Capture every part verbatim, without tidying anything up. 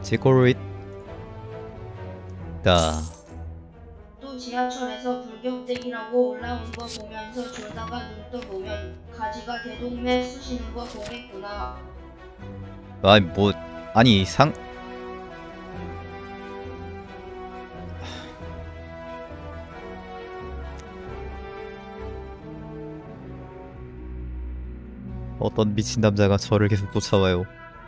지고로 있다. 또 지하철에서 불경댁이라고 올라온 거 보면서 졸다가 눈 떠보면 가지가 대동맥 쑤시는 거 보겠구나. 아니 뭐 아니 상 어떤 미친 남자가 저를 계속 쫓아와요.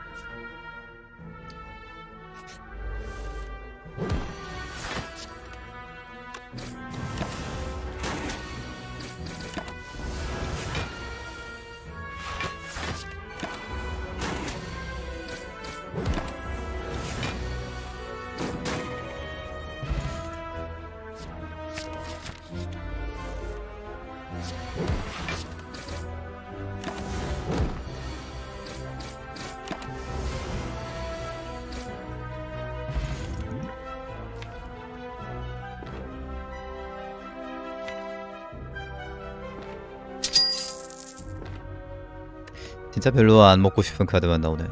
진짜 별로 안 먹고 싶은 카드만 나오네.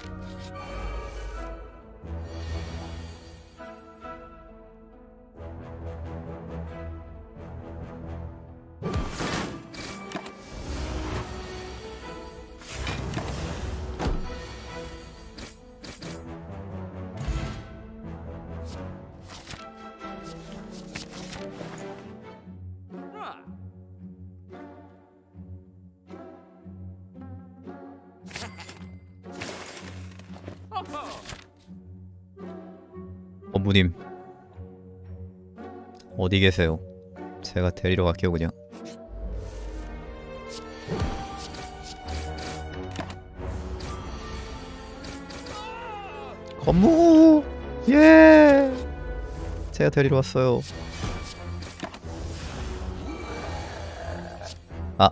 본부님 어디 계세요? 제가 데리러 갈게요 그냥. 건무 예 제가 데리러 왔어요. 아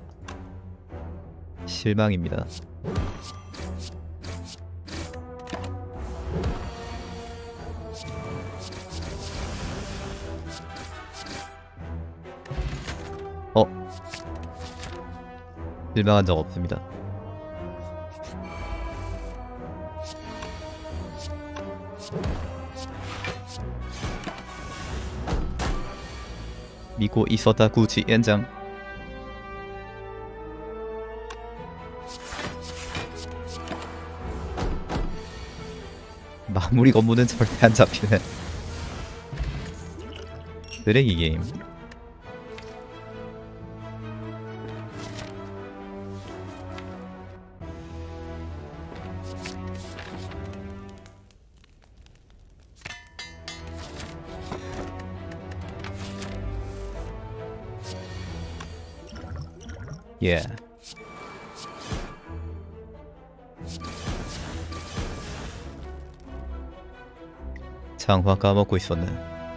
실망입니다. 어? 실망한 적 없습니다. 믿고 있었다 구치 엔장. 마무리 건물은 절대 안 잡히네. 쓰레기 게임. 예. Yeah. 장화 까먹고 있었네.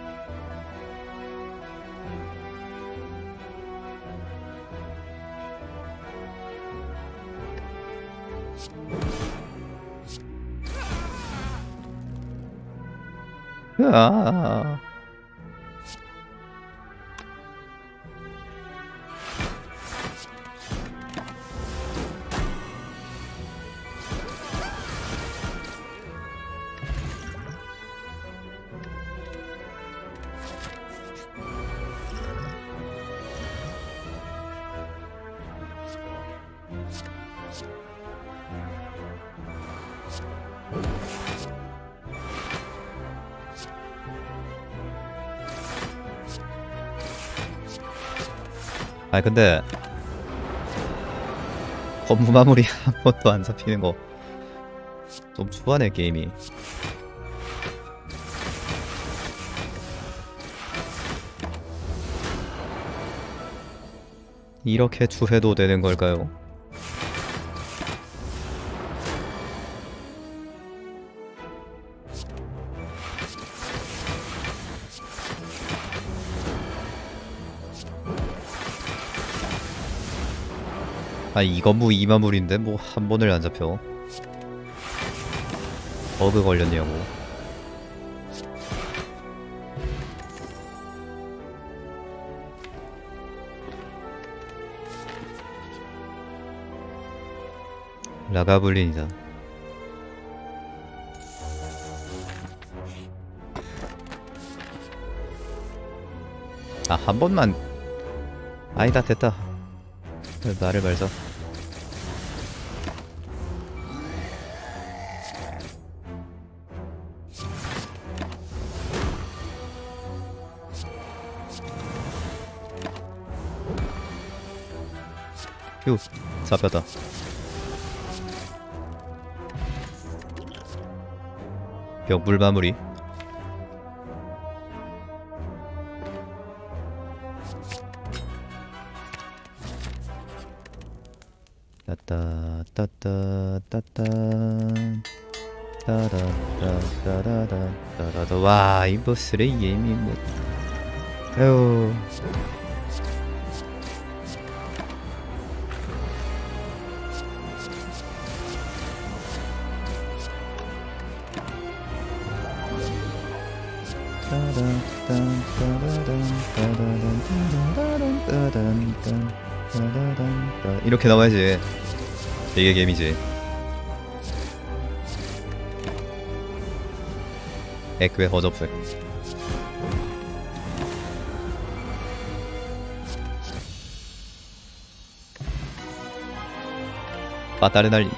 아. 아니 근데 건무 마무리 한 번도 안 잡히는 거 좀 추하네 게임이. 이렇게 추해도 되는 걸까요? 아 이 건무 이마물인데 뭐 한 번을 안 잡혀. 버그 걸렸냐고. 라가블린이다. 아, 한 번만. 아니다, 됐다. 나를 말자. 휴, 잡혔다. 벽물 마무리. 따따 따따 따따 따라따따라따 따라따. 와, 이 보스의 예미 뭐. 에휴. 이렇게 나와야지. 이게 게임이지. 에크의 허접색. 빠따레 날리.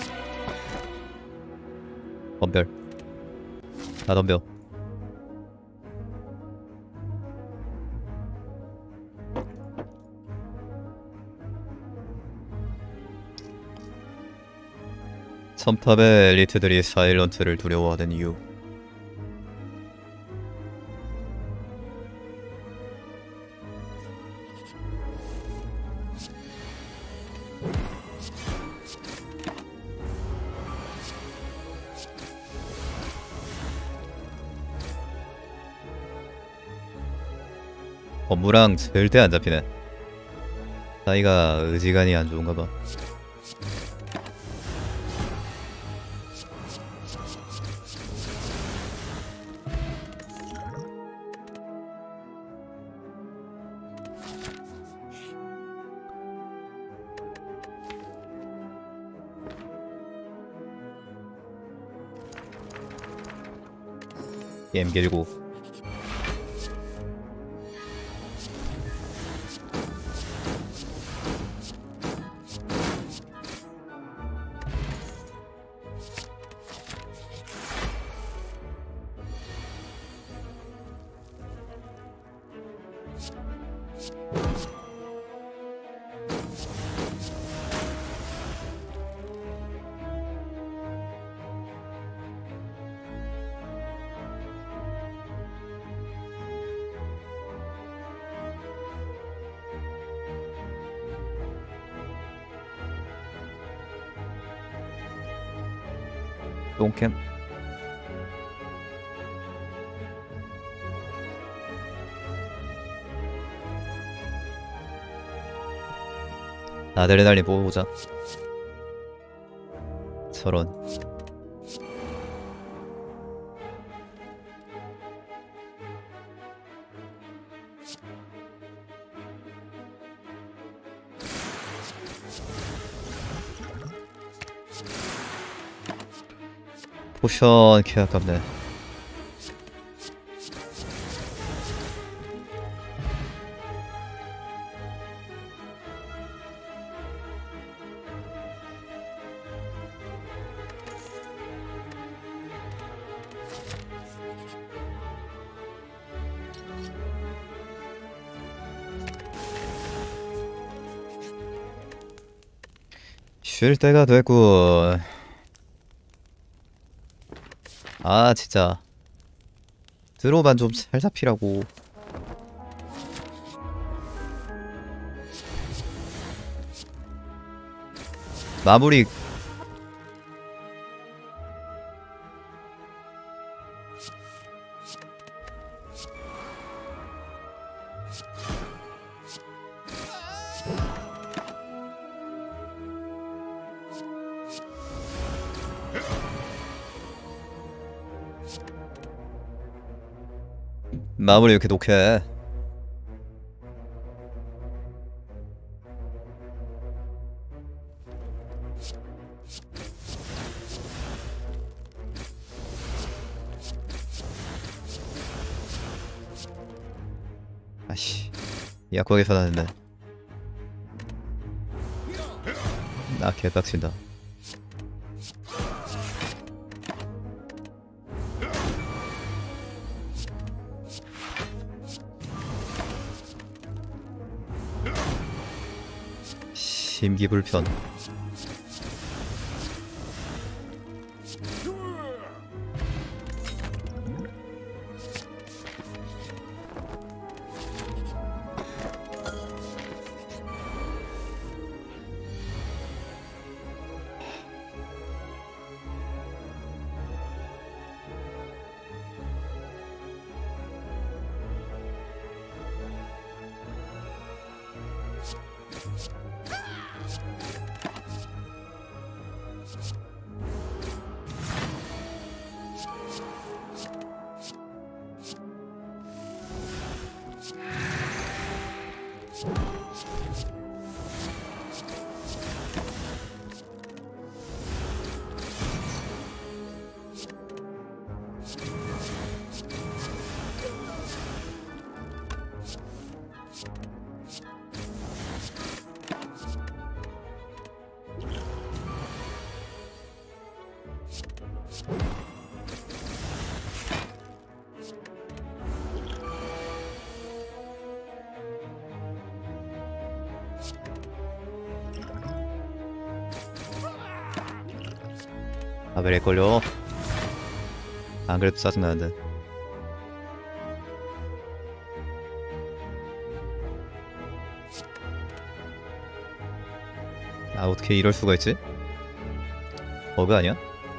덤별. 나 덤벼. 첨탑의 엘리트들이 사일런트를 두려워하는 이유. 업무랑 절대 안 잡히네. 사이가 의지간이 안 좋은가 봐. 게임 길고. 똥캠. 아드레날린 뽑아보자. 저런. 포션 개 아깝네. 쉴 때가 됐군. 아 진짜 드로만 좀 잘 잡히라고. 마무리. 마무리 이렇게 독해. 아씨, 약국에서 나는데. 나 개빡친다. 심기불편. 아, 왜 렉 걸려? 안 그래도 짜증나는데. 아, 어떻게 이럴 수가 있지? 버그 아니야?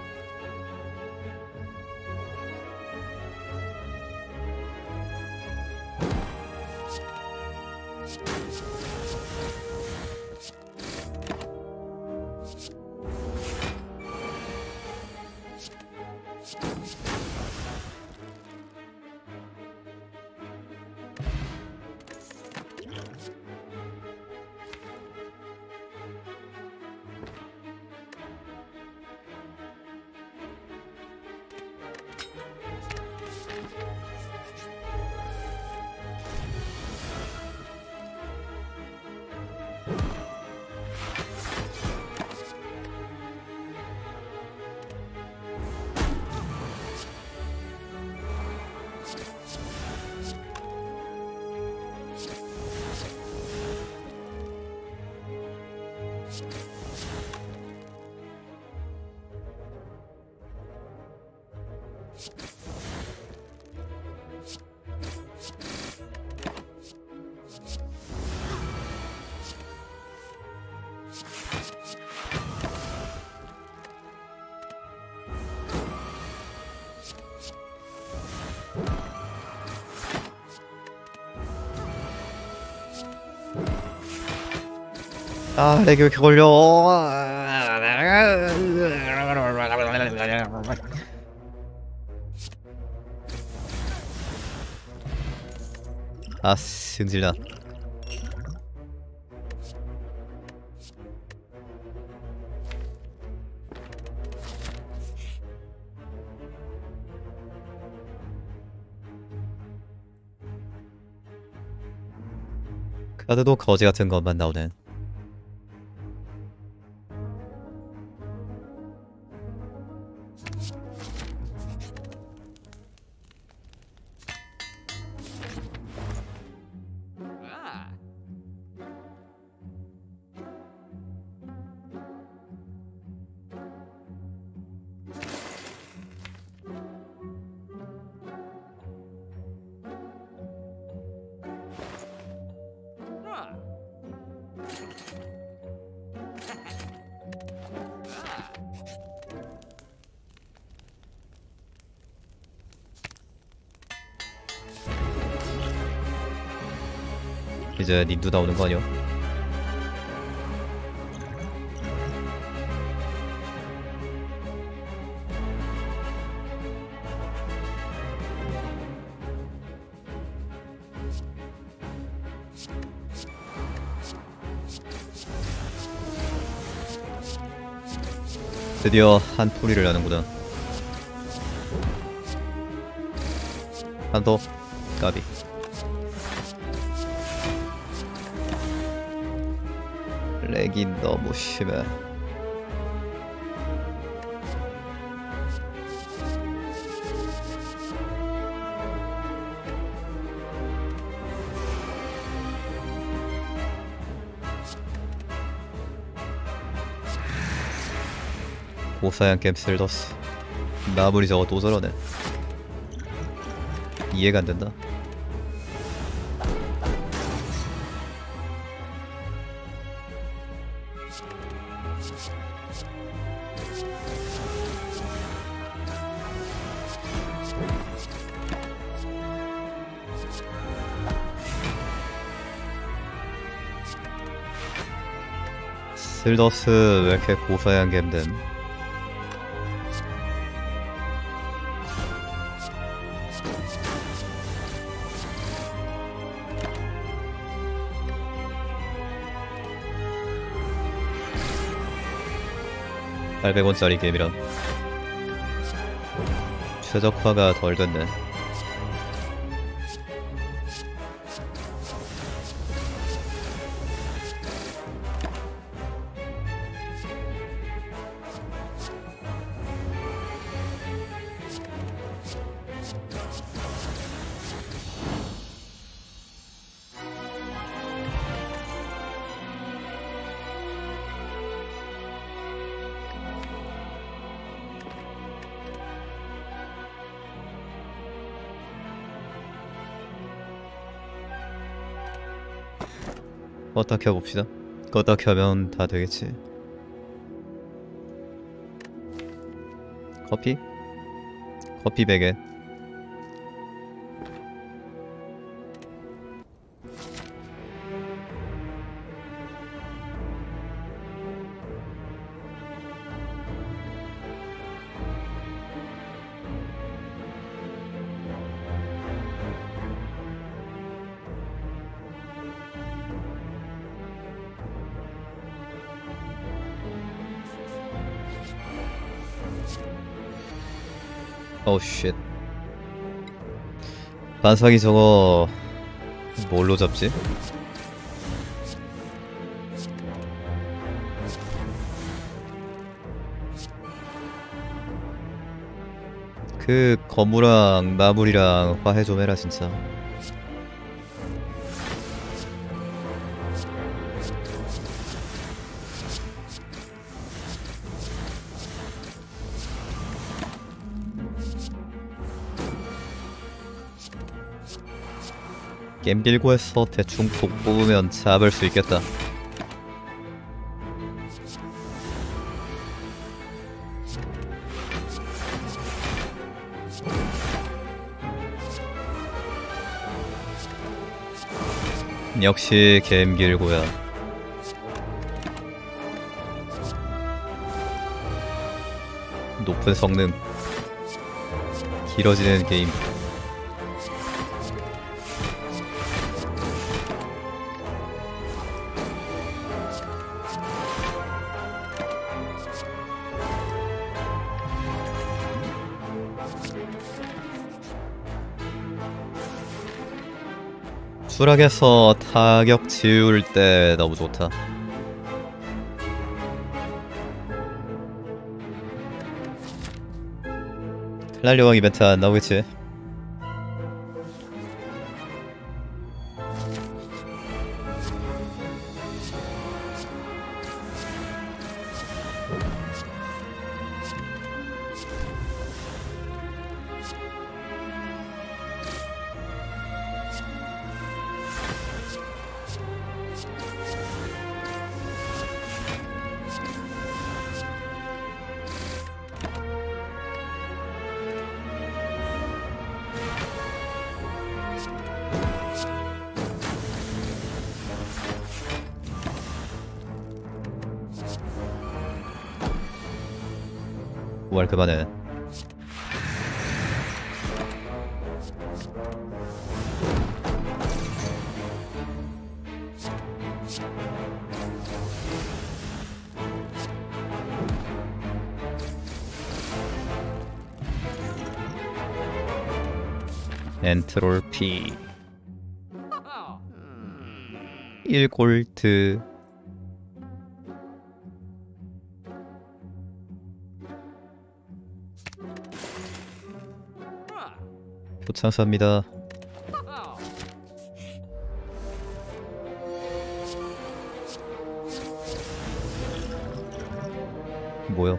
아, 렉이 왜 이렇게 걸려? 아, 승질나. 카드도 거지 같은 것만 나오네. 이제 님도 나오는 거 아니야? 드디어 한 풀이를 하는구나. 한 더 까비. 렉이 너무 심해. 고사양 게임 슬더스. 마무리 저거 또 저러네. 이해가 안 된다. 슬더스 왜 이렇게 고사양 게임됨? 팔백 원짜리 게임이라 최적화가 덜 됐네. 껐다 켜봅시다. 껐다 켜면 다 되겠지. 커피? 커피 베개. 어우 쉣. 반사기 저거 뭘로 잡지? 그 거무랑 마무리랑 화해 좀 해라 진짜. 겜빌고에서 대충 폭 뽑으면 잡을 수 있겠다. 역시 겜길고야. 높은 성능, 길어지는 게임. 수락에서 타격 지울 때 너무 좋다. 클랄 여왕 이벤트 안 나오겠지? 말 그만해. 엔트롤피 일 골드. 포창사입니다. 뭐요?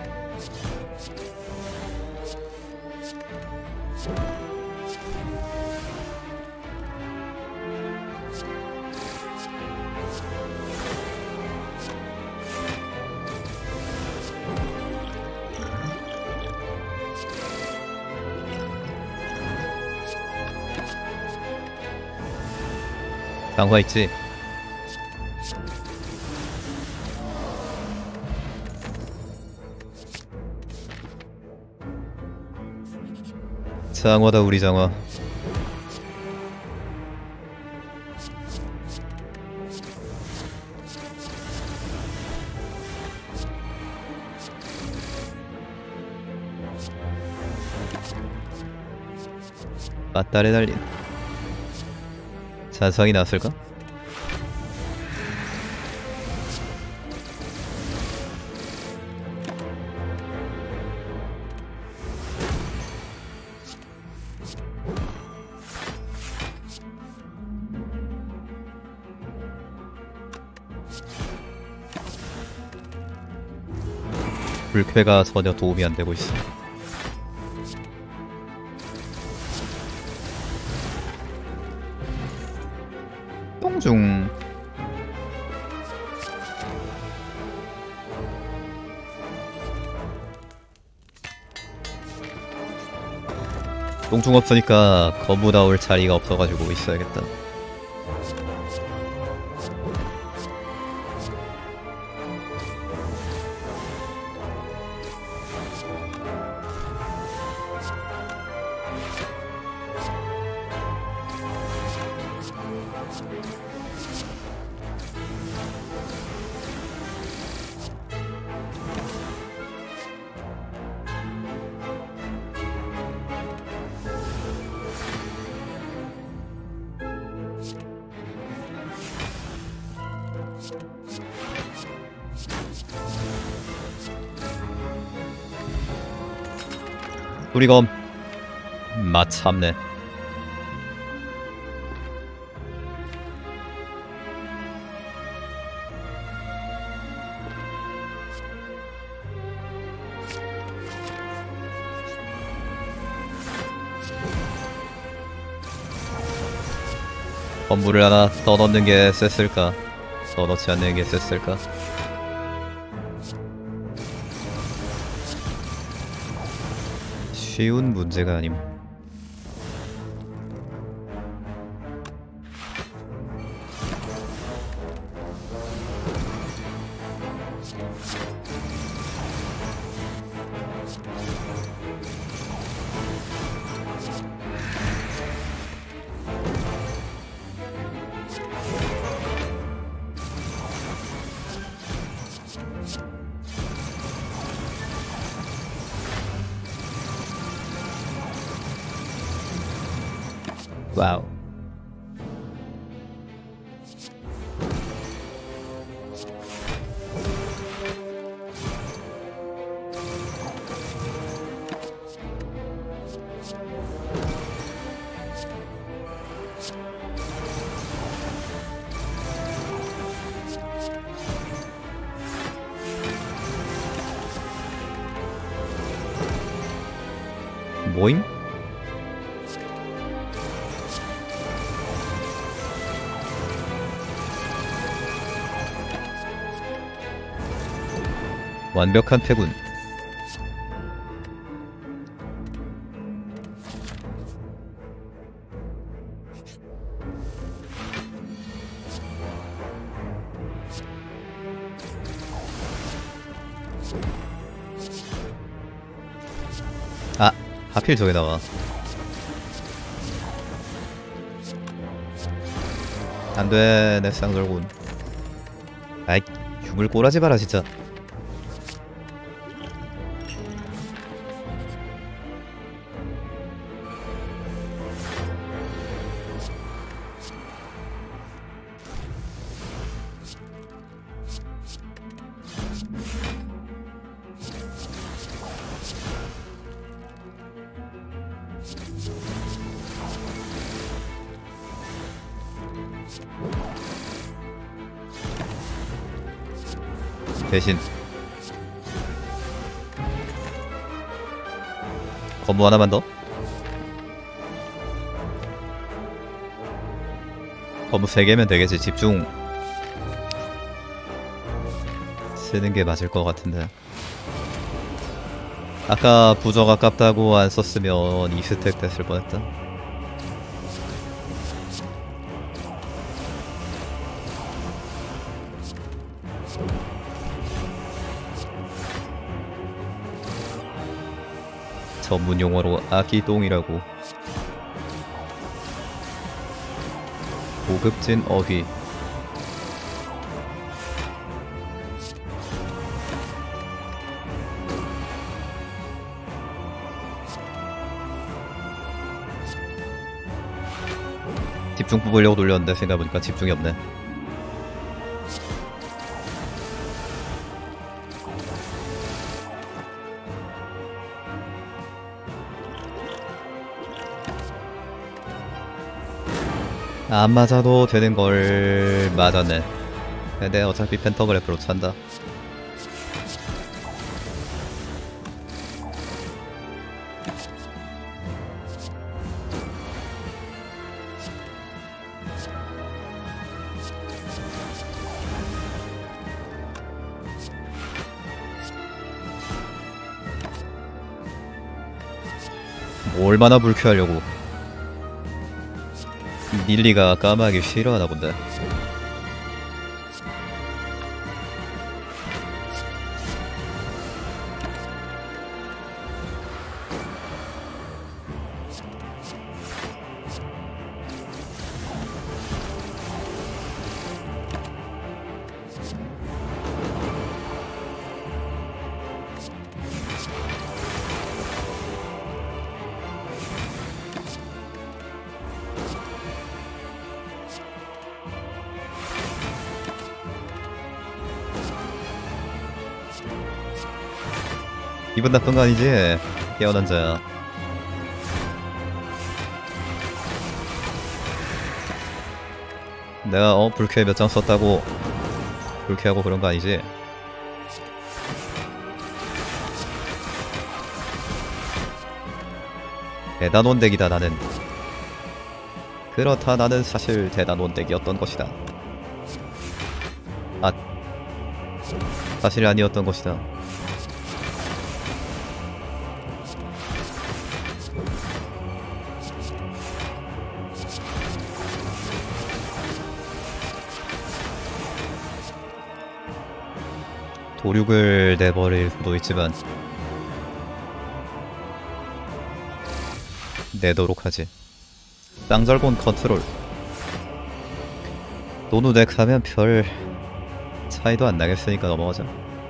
강화 있지? 장화다 우리 장화. 맞달에 달린 잔상이 났을까? 불쾌가 전혀 도움이 안 되고 있어. 똥중. 똥중 없으니까 거부 나올 자리가 없어가지고 있어야겠다. 우리검 마참네. 건물을 하나 떠넣는 게 셌을까? 떠넣지 않는 게 셌을까? 쉬운 문제가 아님. 와우. 모임? 완벽한 패군. 아, 하필 저게 나와. 안돼, 내 쌍절곤. 아이, 흉을 꼬라지 마라 진짜. 대신 건무 하나만 더? 건무 세 개면 되겠지. 집중 쓰는 게 맞을 것 같은데. 아까 부적 아깝다고 안 썼으면 이 스택 됐을 뻔했다. 전문 용어로 아기똥이라고. 고급진 어휘. 집중 뽑으려고 돌렸는데 생각해보니까 집중이 없네. 안 맞아도 되는 걸 맞았네. 근데 어차피 펜터그래프로 찬다. 뭐 얼마나 불쾌하려고. 닐리가 까마귀 싫어하나 본데. 기분 나쁜 거 아니지? 깨어난 자야. 내가 어 불쾌 몇 장 썼다고 불쾌하고 그런 거 아니지? 대단 원덱이다 나는. 그렇다, 나는 사실 대단 원덱이었던 것이다. 아, 사실 아니었던 것이다. 도륙을 내버릴 수도 있지만 내도록 하지. 쌍절곤 컨트롤. 노누덱 하면 별 차이도 안 나겠으니까 넘어가자.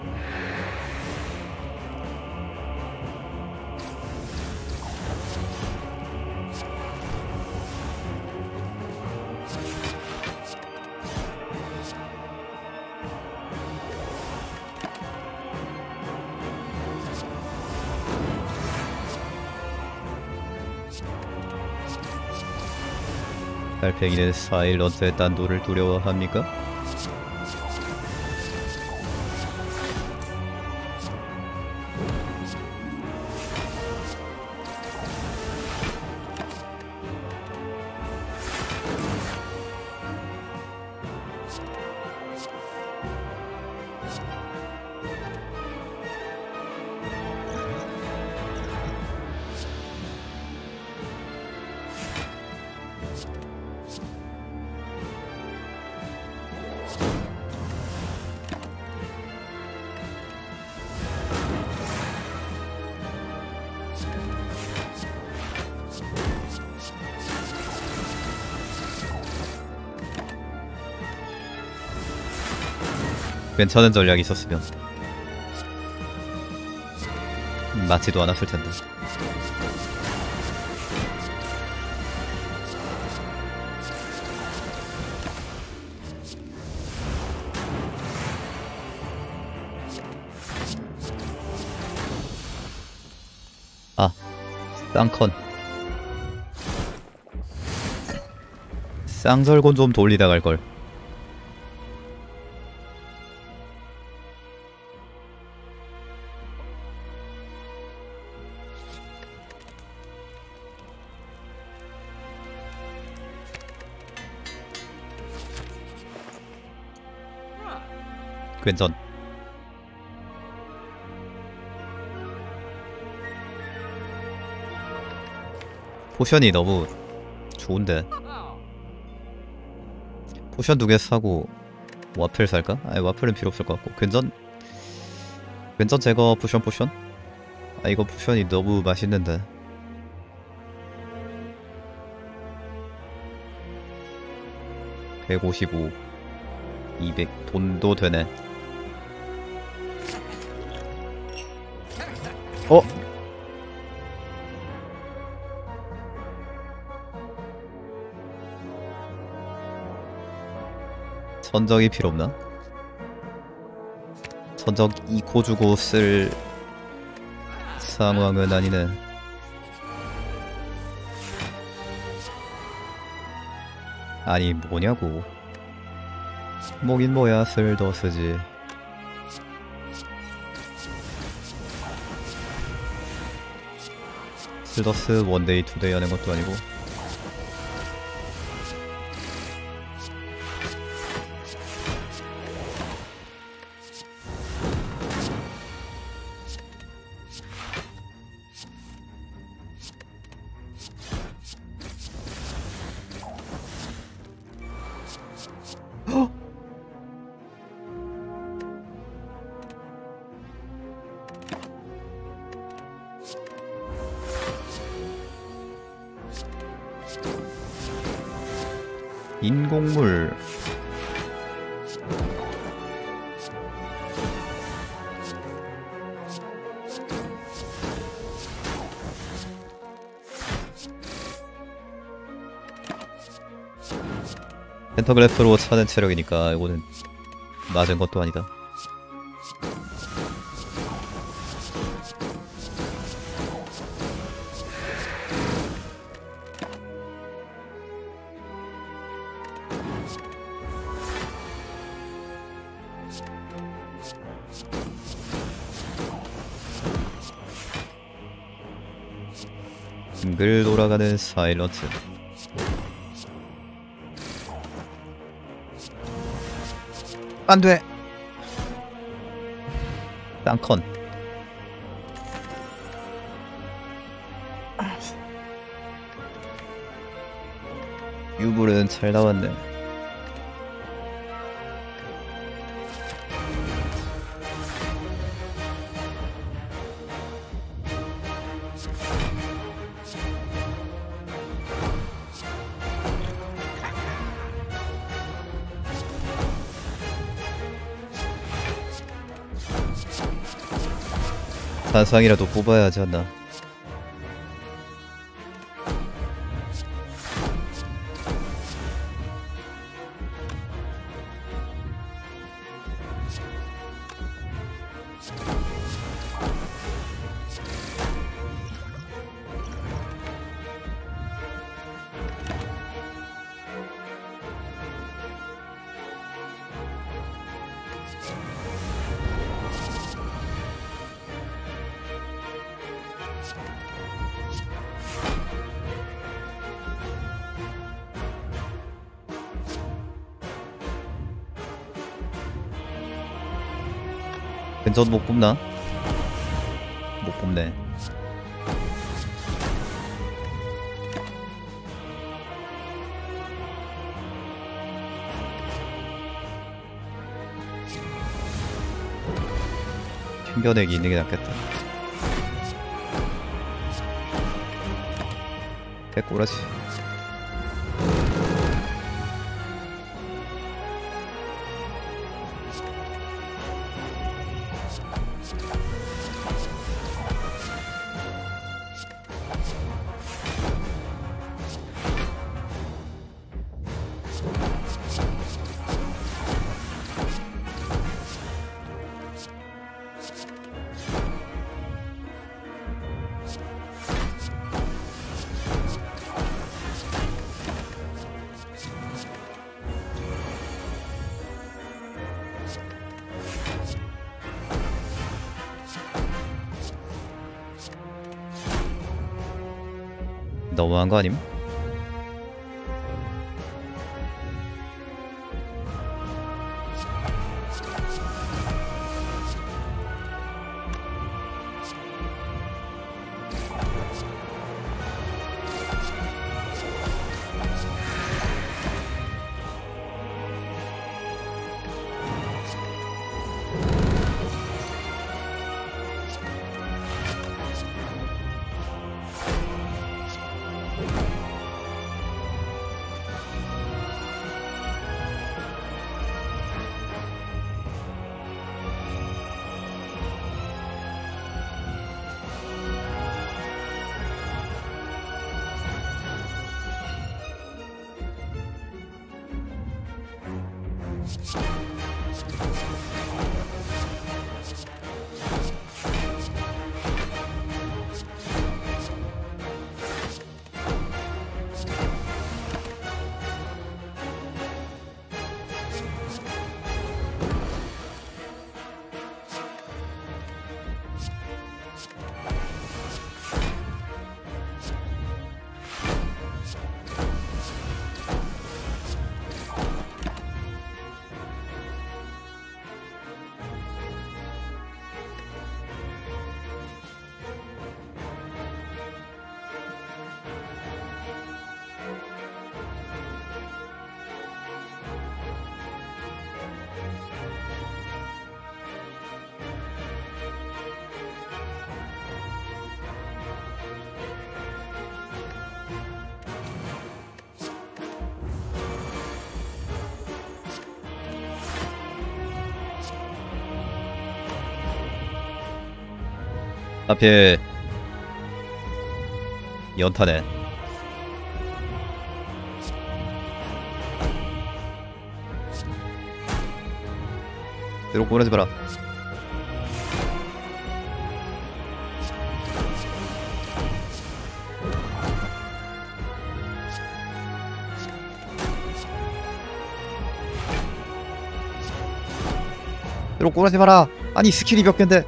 달팽이는 사일런트의 딴도를 두려워합니까? 괜찮은 전략이 있었으면 맞지도 않았을 텐데. 아, 쌍컨. 쌍절곤 좀 돌리다 갈걸. 괜찮. 포션이 너무 좋은데. 포션 두 개 사고 와플 살까? 아니 와플은 필요 없을 것 같고. 괜찮? 괜찮 제거 포션 포션? 아 이거 포션이 너무 맛있는데. 백오십오 이백 돈도 되네. 어? 선적이 필요 없나? 선적 이 코 주고 쓸 상황은 아니네. 아니 뭐냐고. 뭐긴 뭐야, 쓸 더 쓰지. 슬더스 원데이 투데이 하는 것도 아니고. 인공물. 펜터그래프로 차는 체력이니까 이거는 맞은 것도 아니다. 빙글 돌아가는 사일런트. 안돼. 땅컨. 유불은 잘 나왔네. 산상이라도 뽑아야 하지 않나. 근처도 못 뽑나? 못 뽑네. 튕겨내기 있는 게 낫겠다. 개꼬라지. 너무한 거 아님? 하필 연타네. 들어 보내지 마라. 들어 보내지 마라. 아니 스킬이 몇 갠데.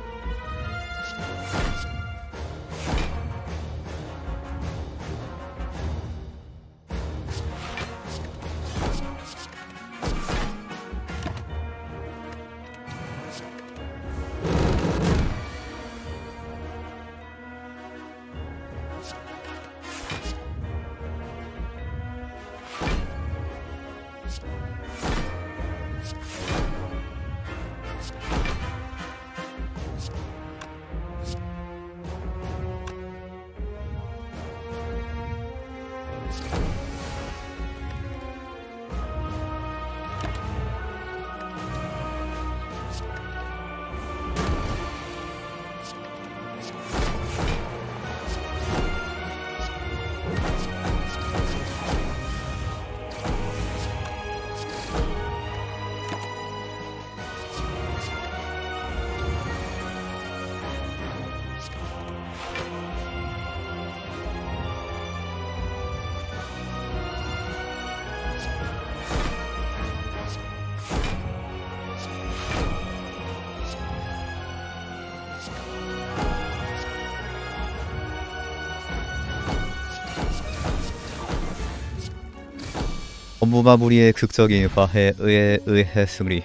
업무 마무리의 극적인 화해에 의해 의해 승리.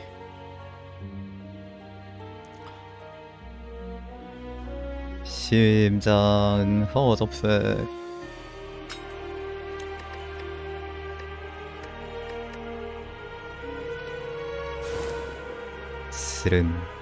심장 허접색. 스른